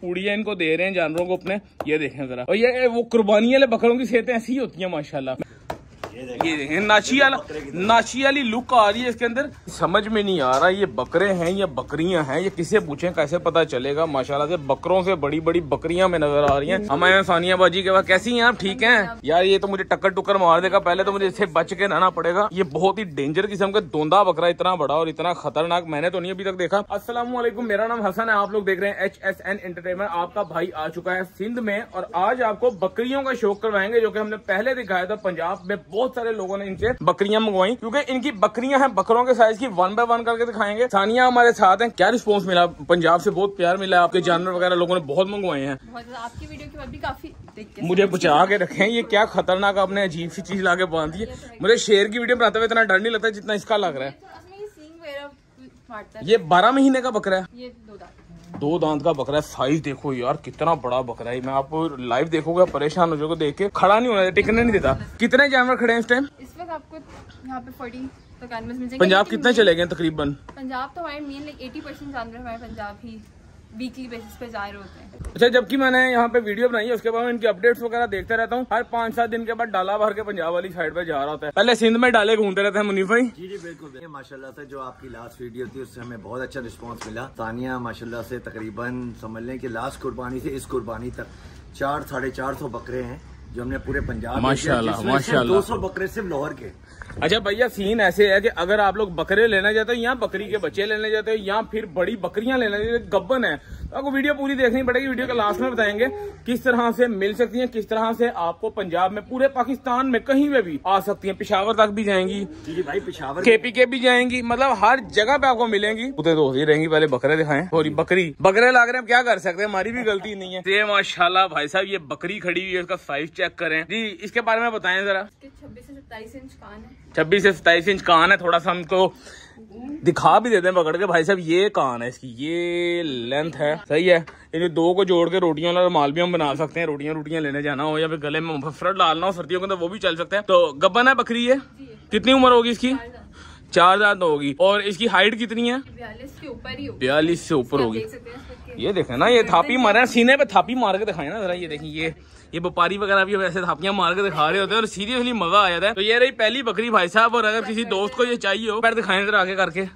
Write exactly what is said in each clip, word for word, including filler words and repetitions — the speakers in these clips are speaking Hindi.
पूड़ियाँ इनको दे रहे हैं जानवरों को अपने। ये देखें जरा, और ये वो कुर्बानी वाले बकरों की सेहतें ऐसी ही होती हैं माशाल्लाह। ये देखें नाची वाला नाची वाली लुक आ रही है इसके अंदर। समझ में नहीं आ रहा ये बकरे हैं या बकरियां हैं, ये किसे पूछें कैसे पता चलेगा। माशाल्लाह से बकरों से बड़ी बड़ी बकरियां में नजर आ रही हैं। हमारे सानिया बाजी के बाद कैसी हैं आप? ठीक हैं यार। ये तो मुझे टक्कर टुक्कर मार देगा, पहले तो मुझे इससे बच के रहना पड़ेगा। ये बहुत ही डेंजर किस्म का दोंदा बकरा, इतना बड़ा और इतना खतरनाक मैंने तो नहीं अभी तक देखा। अस्सलाम वालेकुम, मेरा नाम हसन है, आप लोग देख रहे हैं एच एस एन एंटरटेनमेंट। आपका भाई आ चुका है सिंध में और आज आपको बकरियों का शौक करवाएंगे, जो कि हमने पहले दिखाया था पंजाब में। बहुत सारे लोगों ने इनसे बकरियां मंगवाई क्योंकि इनकी बकरियां हैं बकरों के साइज की। वन बाय वन करके दिखाएंगे। सानिया हमारे साथ हैं। क्या रिस्पांस मिला? पंजाब से बहुत प्यार मिला, आपके जानवर वगैरह लोगों ने बहुत मंगवाए हैं। आपकी वीडियो के बाद भी काफी देख के मुझे बचा के रखे हैं। ये क्या खतरनाक आपने अजीब सी चीज लाके बांध दी है। मुझे शेर की वीडियो बनाते हुए इतना डर नहीं लगता जितना इसका लग रहा है। ये बारह महीने का बकरा है, ये दो दांत का बकरा है। साइज देखो यार कितना बड़ा बकरा है। मैं आपको लाइव देखोगे परेशान हो जाओगे देख के। खड़ा नहीं होना, टिकने नहीं देता। कितने जानवर खड़े हैं इस टाइम? इस वक्त आपको यहाँ पे चालीस तक एनिमल्स मिल जाएंगे। पंजाब कितने चले गए तकरीबन? पंजाब तो हमारे मेन लाइक अस्सी परसेंट जानवर हमारे पंजाब ही वीकली बेसिस पे जाहिर होते हैं। अच्छा, जबकि मैंने यहाँ पे वीडियो बनाई है उसके बाद इनकी अपडेट्स वगैरह देखते रहता हूँ। हर पाँच सात दिन के बाद डाला भर के पंजाब वाली साइड पे जा रहा होता है। पहले सिंध में डाले घूमते रहते हैं मुनीफ भाई। जी जी बिल्कुल। माशाल्लाह से जो आपकी लास्ट वीडियो थी उससे हमें बहुत अच्छा रिस्पांस मिला। सानिया माशाल्लाह से तकरीबन समझ लें कि लास्ट कुर्बानी से इस कुर्बानी तक चार साढ़े चार सौ बकरे हैं जो हमने पूरे पंजाब माशाल्लाह माशाल्लाह दो सौ बकरे सिर्फ लाहौर के। अच्छा भैया, सीन ऐसे है कि अगर आप लोग बकरे लेना चाहते हो या बकरी के बच्चे लेने जाते हो या फिर बड़ी बकरियां लेना चाहते हो, गब्बन है, तो आपको वीडियो पूरी देखनी पड़ेगी। वीडियो के लास्ट में बताएंगे किस तरह से मिल सकती हैं, किस तरह से आपको पंजाब में, पूरे पाकिस्तान में कहीं में भी आ सकती हैं। पिशावर तक भी जाएंगी जी भाई, पिशावर केपी के भी जाएंगी, मतलब हर जगह पे आपको मिलेंगी। उधर तो ही रहेंगी। पहले बकरे दिखाएं। सॉरी बकरी बकरे लाग रहे हैं, क्या कर सकते हैं, हमारी भी गलती नहीं है। ये माशाल्लाह भाई साहब ये बकरी खड़ी हुई है, इसका साइज चेक करें जी। इसके बारे में बताएं जरा। छब्बीस से सत्ताईस इंच कान है। छब्बीस से सत्ताईस इंच कान है। थोड़ा सा हमको दिखा भी देते हैं पकड़ के भाई साहब। ये कान है इसकी, ये लेंथ है, सही है। इन दो को जोड़ के रोटियों वाला रुमाल भी हम बना सकते हैं। रोटियां रोटियां लेने जाना हो या फिर गले में मुफस्सर डालना हो सर्दियों के अंदर, वो भी चल सकते हैं। तो गब्बन है बकरी है। कितनी उम्र होगी इसकी? चार दांत होगी। और इसकी हाइट कितनी है? बयालीस के ऊपर ही, बयालीस से ऊपर होगी। ये देखे ना, ये थापी मारे सीने पे, थापी मार के दिखाए ना जरा। ये देखिए, ये ये व्यापारी वगैरह भी वैसे थापियां मार के दिखा रहे होते हैं और सीरियसली मजा आ जाता है। तो ये रही पहली बकरी भाई साहब। और अगर किसी दोस्त को ये चाहिए हो, पैर दिखाएं जरा आगे करके।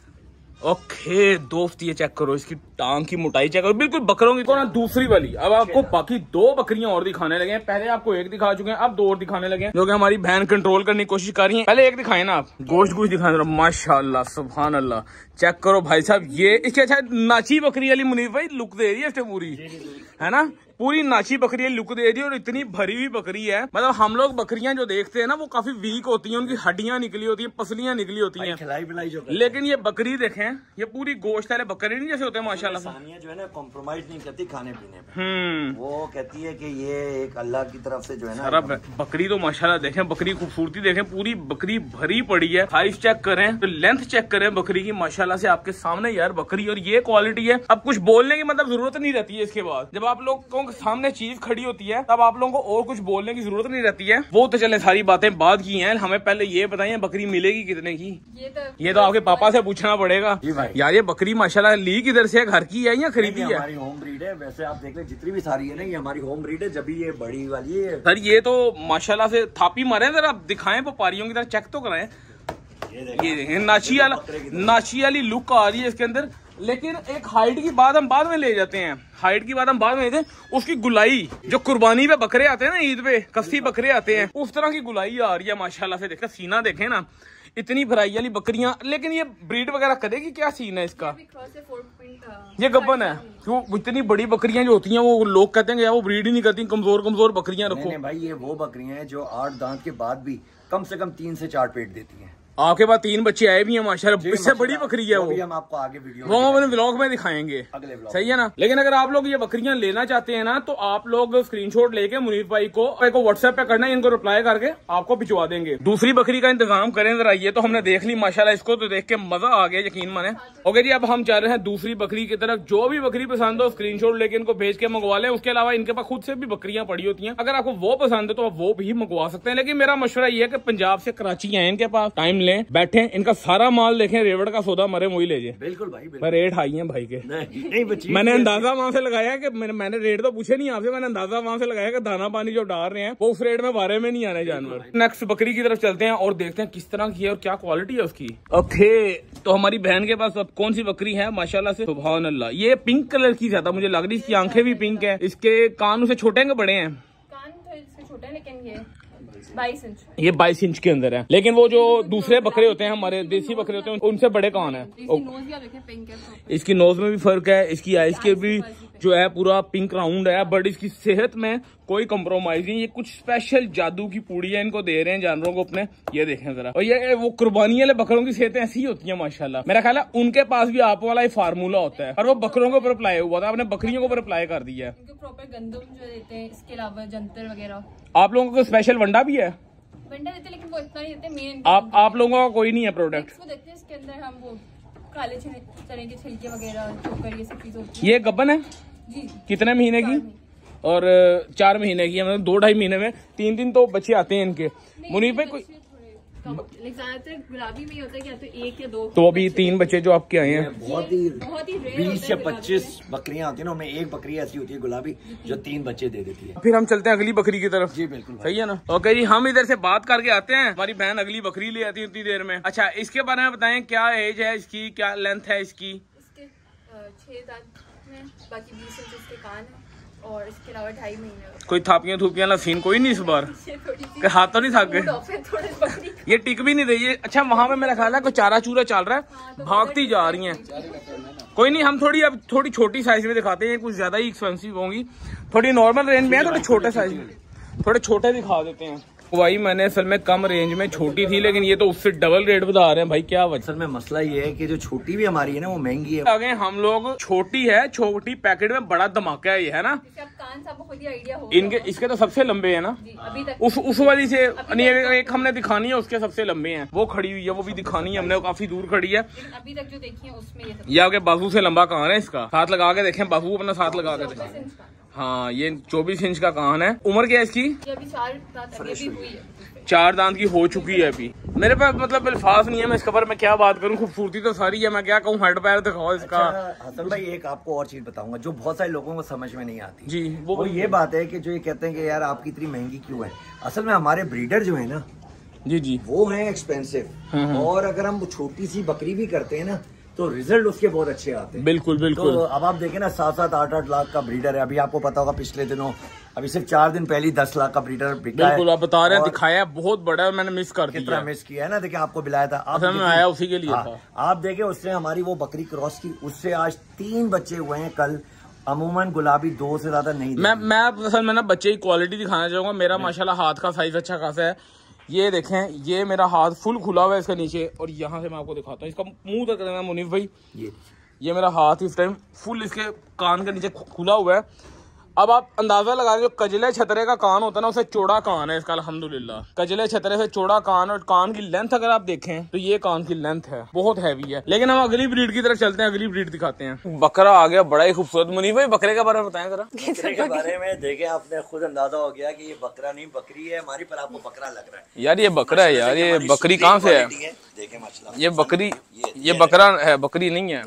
ओके दोस्त, ये चेक करो, इसकी टांग की मोटाई चेक करो, बिल्कुल बकरों की। तो ना दूसरी वाली, अब आपको बाकी दो बकरियां और दिखाने लगे हैं। पहले आपको एक दिखा चुके हैं, अब दो और दिखाने लगे हैं, जो कि हमारी बहन कंट्रोल करने की कोशिश कर रही है। पहले एक दिखाए ना आप, गोश्त गोश्त दिखाए जरा। माशाल्लाह सुभान अल्लाह, चेक करो भाई साहब। ये इसके अच्छा नाची बकरी वाली मुनीफ भाई लुक दे रही है इसमें पूरी, है ना, पूरी नाची बकरी लुक दे रही है। और इतनी भरी हुई बकरी है, मतलब हम लोग बकरियां जो देखते हैं ना वो काफी वीक होती हैं, उनकी हड्डियां निकली होती हैं, पसलियां निकली होती हैं, खिलाई पिलाई जो। लेकिन ये बकरी देखें, ये पूरी गोश्त वाले बकरी नहीं जैसे होते हैं माशाल्लाह। सानिया जो है ना कॉम्प्रोमाइज नहीं करती खाने पीने में। हम्म वो कहती है कि ये एक अल्लाह की तरफ से जो है ना। सारा बकरी तो माशाल्लाह देखें, बकरी खूबसूरती देखें, पूरी बकरी भरी पड़ी है। साइज चेक करें, तो लेंथ चेक करें बकरी की, माशाल्लाह से आपके सामने यार बकरी। और ये क्वालिटी है, अब कुछ बोलने की मतलब जरूरत नहीं रहती है इसके बाद। जब आप लोगों के सामने चीज खड़ी होती है तब आप लोगों को और कुछ बोलने की जरूरत नहीं रहती है। वो तो चले सारी बातें बाद की हैं, हमें पहले ये बताइए बकरी मिलेगी कितने की? ये तो ये तो आपके पापा से पूछना पड़ेगा यार। ये बकरी माशाल्लाह ली किधर से, घर की है या खरीदी है? हमारी होम ब्रीड है। वैसे आप देख ले जितनी भी सारी है ना, ये हमारी होम ब्रीड है। जब भी ये बड़ी वाली है सर, ये तो माशाल्लाह से थापी मारे जरा, दिखाएं व्यापारियों की तरह, चेक तो कराएं। ये देखें नाची वाला, नाची वाली लुक आ रही है इसके अंदर। लेकिन एक हाइट की बात हम बाद में ले जाते हैं, हाइट की बात हम बाद में लेते हैं। उसकी गुलाई, जो कुर्बानी पे बकरे आते हैं ना, ईद पे कस्सी बकरे आते हैं, उस तरह की गुलाई आ रही है माशाल्लाह से। देखा सीना देखें ना, इतनी भराई वाली बकरियां। लेकिन ये ब्रीड वगैरह करेगी, क्या सीन है इसका? ये गब्बन है क्यों? इतनी बड़ी बकरियां जो होती हैं वो लोग कहते हैं यार वो ब्रीड ही नहीं करती, कमजोर कमजोर बकरियां रखो। नहीं भाई, ये वो बकरियां हैं जो आठ दांत के बाद भी कम से कम तीन से चार पेट देती हैं। आपके पास तीन बच्चे आए भी हैं माशाल्लाह, इससे बड़ी बकरी है वो। वो हम आपको आगे वीडियो वो हम अपने व्लॉग में दिखाएंगे, अगले व्लॉग, सही है ना। लेकिन अगर आप लोग ये बकरियां लेना चाहते हैं ना, तो आप लोग स्क्रीनशॉट लेके मुनीफ भाई को को व्हाट्सएप पे करना है, इनको रिप्लाई करके आपको भिजवा देंगे। दूसरी बकरी का इंतजाम करें जरा। ये तो हमने देख ली माशाल्लाह, इसको तो देख के मजा आ गया, यकीन माने। ओके जी, अब हम जा रहे हैं दूसरी बकरी की तरफ। जो भी बकरी पसंद हो स्क्रीनशॉट लेके इनको भेज के मंगवा लें। उसके अलावा इनके पास खुद से भी बकरियां पड़ी होती हैं, अगर आपको वो पसंद है तो आप वो भी मंगवा सकते हैं। लेकिन मेरा मशवरा ये है कि पंजाब से कराची आए, इनके पास टाइम लें, बैठे इनका सारा माल देखें, रेवड़ का सौदा मरे मुही ले जाए। बिल्कुल भाई, पर रेट हाई है भाई के। नहीं, नहीं, मैंने अंदाजा वहां से लगाया कि मैंने, मैंने रेट तो पूछे नहीं आपसे, मैंने अंदाजा वहां से लगाया कि दाना पानी जो डाल रहे हैं वो उस रेट में बारे में नहीं आने जानवर। नेक्स्ट बकरी की तरफ चलते हैं और देखते हैं किस तरह की है और क्या क्वालिटी है उसकी। ओके, तो हमारी बहन के पास अब कौन सी बकरी है माशाल्लाह से, सुभान अल्लाह। ये पिंक कलर की ज्यादा मुझे लग रही है, इसकी आंखें भी पिंक है, इसके कान उसे छोटे हैं बड़े हैं? कान तो इसके छोटे हैं, लेकिन ये बाईस इंच ये बाईस इंच के अंदर है, लेकिन वो जो दूसरे बकरे होते हैं हमारे देसी बकरे होते हैं उनसे बड़े कान है। इसकी नोज भी आप देखें पिंक है, इसकी नोज में भी फर्क है, इसकी आइज के भी जो है पूरा पिंक राउंड है, बट इसकी सेहत में कोई कंप्रोमाइज नहीं। ये कुछ स्पेशल जादू की पूड़ियां इनको दे रहे हैं जानवरों को अपने, ये देखें जरा। और ये वो कुर्बानी वाले बकरों की सेहतें ऐसी ही होती हैं माशाल्लाह। मेरा ख्याल है उनके पास भी आप वाला ही फार्मूला होता है, और वो बकरों के ऊपर अप्लाई हुआ था, आपने बकरियों के ऊपर अप्लाई कर दिया है। इनको प्रॉपर गंदम जो देते हैं, इसके अलावा जंतर वगैरह। आप लोगों को स्पेशल वंडा भी है? वंडा देते हैं लेकिन वो इतना नहीं देते, मेन आप आप लोगों का कोई नहीं है प्रोडक्ट? वो देते हैं, इसके अंदर हम वो काले चने के छिलके वगैरह, चोकर, ये सब चीजें होती है। ये गब्बन है जी। कितने महीने की? और चार महीने की है, मतलब दो ढाई महीने में तीन दिन तो बच्चे आते हैं इनके। मुनीब भाई कोई ज्यादातर गुलाबी में होता है, क्या तो एक या दो। तो अभी तीन बच्चे जो आपके आए हैं, बहुत ही बहुत ही rare बीस होता से है पच्चीस बकरियां आती है ना, उनमें एक बकरी ऐसी होती है गुलाबी जो तीन बच्चे दे देती है। फिर हम चलते हैं अगली बकरी की तरफ। जी बिल्कुल सही है ना? ओके जी, हम इधर से बात करके आते हैं, हमारी बहन अगली बकरी ले आती है उतनी देर में। अच्छा, इसके बारे में बताएं, क्या एज है इसकी, क्या लेंथ है इसकी? इसके छह दांत हैं, बाकी बीस इंच इसके कान है, और इसके अलावा ढाई महीने। कोई थापियां थूपियां वाला सीन कोई नहीं इस बार? हाथ तो नहीं थक गए? ये टिक भी नहीं रही है। अच्छा, वहाँ पे मेरा ख्याल है कोई चारा चूरा चल रहा है, भागती जा रही हैं। कोई नहीं, हम थोड़ी अब थोड़ी छोटी साइज में दिखाते हैं, कुछ ज्यादा ही एक्सपेंसिव होंगी, थोड़ी नॉर्मल रेंज में है, थोड़े छोटे साइज में, थोड़े छोटे दिखा देते हैं। भाई मैंने असल में कम रेंज में छोटी थी, लेकिन ये तो उससे डबल रेट बता रहे हैं भाई, क्या वजह? असल में मसला ये है कि जो छोटी भी हमारी है ना वो महंगी है। आगे हम लोग छोटी है, छोटी पैकेट में बड़ा धमाका है ये, है ना? कान आपको खुद ही आइडिया हो इनके इसके तो सबसे लंबे है ना अभी तक। उस उस वाली से नहीं, एक हमने दिखानी है उसके सबसे लंबे हैं, वो खड़ी हुई है, वो भी दिखानी है हमने, काफी दूर खड़ी है। अभी तक जो देखी है उसमें ये ये आगे बाजू से लंबा कान है इसका, साथ लगा के देखें, बाजू अपना साथ लगा के देखें। हाँ, ये चौबीस इंच का कान है। उम्र क्या है इसकी? ये अभी चार दांत अभी हुई है, चार दांत की हो चुकी है अभी। मेरे पास मतलब अल्फाज नहीं है, मैं इस खबर में क्या बात करूं, खूबसूरती तो सारी है, मैं क्या कहूं, हेड पैर दिखाओ इसका। अच्छा, हसन भाई एक आपको और चीज बताऊंगा जो बहुत सारे लोगों को समझ में नहीं आती जी, वो, वो ये बात है कि जो ये कहते हैं कि यार आपकी इतनी महंगी क्यों है। असल में हमारे ब्रीडर जो है ना, जी जी, वो है एक्सपेंसिव, और अगर हम छोटी सी बकरी भी करते हैं ना तो रिजल्ट उसके बहुत अच्छे आते हैं। बिल्कुल बिल्कुल। तो अब आप देखें ना, सात सात आठ आठ लाख का ब्रीडर है, अभी आपको पता होगा पिछले दिनों, अभी सिर्फ चार दिन पहले दस लाख का ब्रीडर बिका है। बिल्कुल, आप बता रहे हैं, दिखाया है, बहुत बड़ा है, मैंने मिस कर दिया। कितना मिस किया है ना, देखिए आपको बिलाया था, आप में आया उसी के लिए हाँ, था। आप देखें उससे हमारी वो बकरी क्रॉस की, उससे आज तीन बच्चे हुए हैं। कल अमूमन गुलाबी दो से ज्यादा नहीं। मैं मैं असल में ना बच्चे की क्वालिटी दिखाना चाहूंगा। मेरा माशाल्लाह हाथ का साइज अच्छा खासा है, ये देखें, ये मेरा हाथ फुल खुला हुआ है इसके नीचे, और यहाँ से मैं आपको दिखाता हूँ इसका मुंह तक करना मुनीफ भाई, ये ये मेरा हाथ इस टाइम फुल इसके कान के नीचे खुला हुआ है। अब आप अंदाजा लगा जो कजले छतरे का कान होता है ना, उसे चौड़ा कान है इसका अल्हम्दुलिल्लाह। कजले छतरे से चौड़ा कान, और कान की लेंथ अगर आप देखें तो ये कान की लेंथ है, बहुत हैवी है। लेकिन हम अगली ब्रीड की तरफ चलते हैं, अगली ब्रीड दिखाते हैं। बकरा आ गया, बड़ा ही खूबसूरत। मुनीफ भाई बकरे के बारे में बताएं जरा। बकरे के बारे में देखें, आपने खुद अंदाजा हो गया कि ये बकरा नहीं बकरी है हमारी, पर आपको बकरा लग रहा है। यार ये बकरा है यार, ये बकरी कहाँ से है? देखें माशाल्लाह, ये बकरी, ये बकरा है, बकरी नहीं है।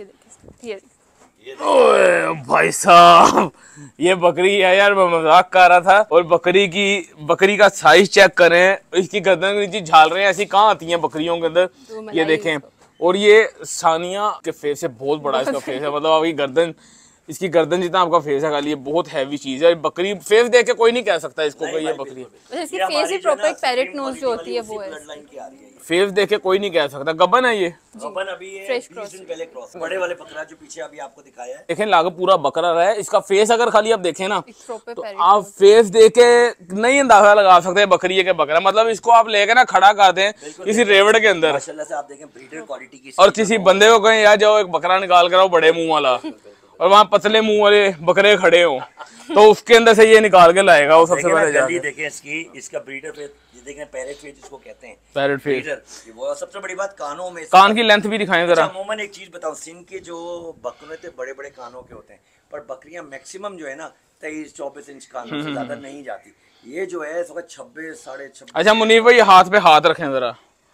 ओए भाई साहब, ये बकरी है यार, मैं मजाक कर रहा था। और बकरी की बकरी का साइज चेक करें, इसकी गर्दन के नीचे झालरें ऐसी कहाँ आती हैं बकरियों के अंदर, ये देखें। और ये सानिया के फेस से बहुत बड़ा इसका फेस है, मतलब आपकी गर्दन, इसकी गर्दन जितना आपका फेस है खाली, ये बहुत हैवी चीज है। बकरी फेस देख के कोई नहीं कह सकता इसको कोई ये बकरी है। इसकी फेस ही प्रॉपर एक पैरेट नोज जो होती है वो है। फेस देख के कोई नहीं कह सकता। गबन है ये, गबन अभी ये बीस दिन पहले क्रॉस, बड़े वाले बकरा जो पीछे अभी आपको दिखाया है, देखें लाग पूरा बकरा रहा है। इसका फेस अगर खाली आप देखें ना, तो आप फेस देख के नहीं अंदाजा लगा सकते बकरी है के बकरा। मतलब इसको आप लेके ना खड़ा कर दें किसी रेवड़ के अंदर, माशाल्लाह से आप देखें ब्रीडर क्वालिटी की, और किसी बंदे को कहें यार जाओ एक बकरा निकाल कर आओ बड़े मुंह वाला, और वहाँ पतले मुंह वाले बकरे खड़े हो, तो उसके अंदर से ये निकाल के लाएगा वो सबसे पहले जाके। देखें इसकी, इसका ब्रीडर फेस देखें, पैरेट फेस जिसको कहते हैं, पैरेट फेस। वो सबसे बड़ी बात कानों में, कान की लेंथ भी दिखाएं जरा। अमूमन एक चीज बताऊं, सिंध के जो बकरे थे बड़े बड़े कानों के होते हैं, पर बकरियां मैक्सिमम जो है ना तेईस चौबीस इंच कानों से ज्यादा नहीं जाती। ये जो है छब्बीस साढ़े छब्बीस। अच्छा मुनीफ भाई हाथ पे हाथ रखें जरा,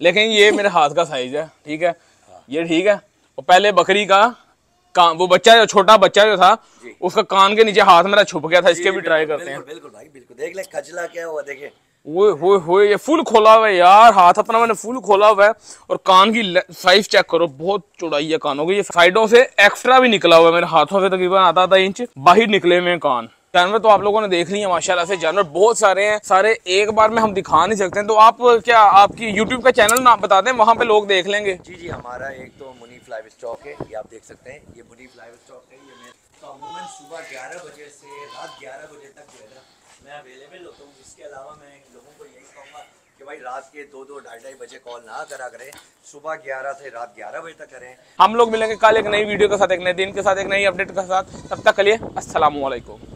लेकिन ये मेरे हाथ का साइज है, ठीक है, ये ठीक है। और पहले बकरी का कान, वो बच्चा जो छोटा बच्चा जो था उसका कान के नीचे हाथ मेरा छुप गया था, इसके भी ट्राई करते हैं। बिल्कुल भाई बिल्कुल, देख ले खजला क्या हुआ, देखे वो हो हो ये फुल खोला हुआ है यार, हाथ अपना मैंने फुल खोला हुआ है। और कान की साइज चेक करो, बहुत चौड़ाई है कानों की। ये साइडों से एक्स्ट्रा भी निकला हुआ है, मेरे हाथों से तकरीबन आधा आधा इंच बाहर निकले हुए कान। जानवर तो आप लोगों ने देख लिया माशाल्लाह से, जानवर बहुत सारे हैं, सारे एक बार में हम दिखा नहीं सकते हैं। तो आप क्या आपकी यूट्यूब का चैनल ना बता दें, वहाँ पे लोग देख लेंगे। जी जी, हमारा एक तो मुनीफ लाइव स्टॉक है, ये आप देख सकते हैं, ये मुनीफ लाइव स्टॉक है। ये मैं तो अमूमन सुबह ग्यारह बजे से रात ग्यारह बजे तक जो है ना मैं अवेलेबल होता हूँ। इसके अलावा मैं लोगों को यही कहूँगा कि भाई रात के दो दो ढाई ढाई बजे कॉल ना करा करें, सुबह ग्यारह से रात ग्यारह बजे तक करें। हम लोग मिलेंगे कल एक नई वीडियो के साथ, एक नए दिन के साथ, एक नई अपडेट के साथ। तब तक के लिए अस्सलाम वालेकुम।